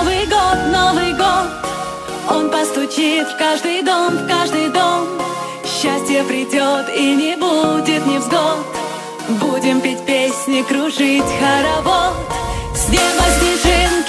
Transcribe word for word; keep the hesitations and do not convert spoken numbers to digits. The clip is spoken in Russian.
Новый год, Новый год, он постучит в каждый дом, в каждый дом. Счастье придет и не будет невзгод. Будем петь песни, кружить хоровод. С неба снежинки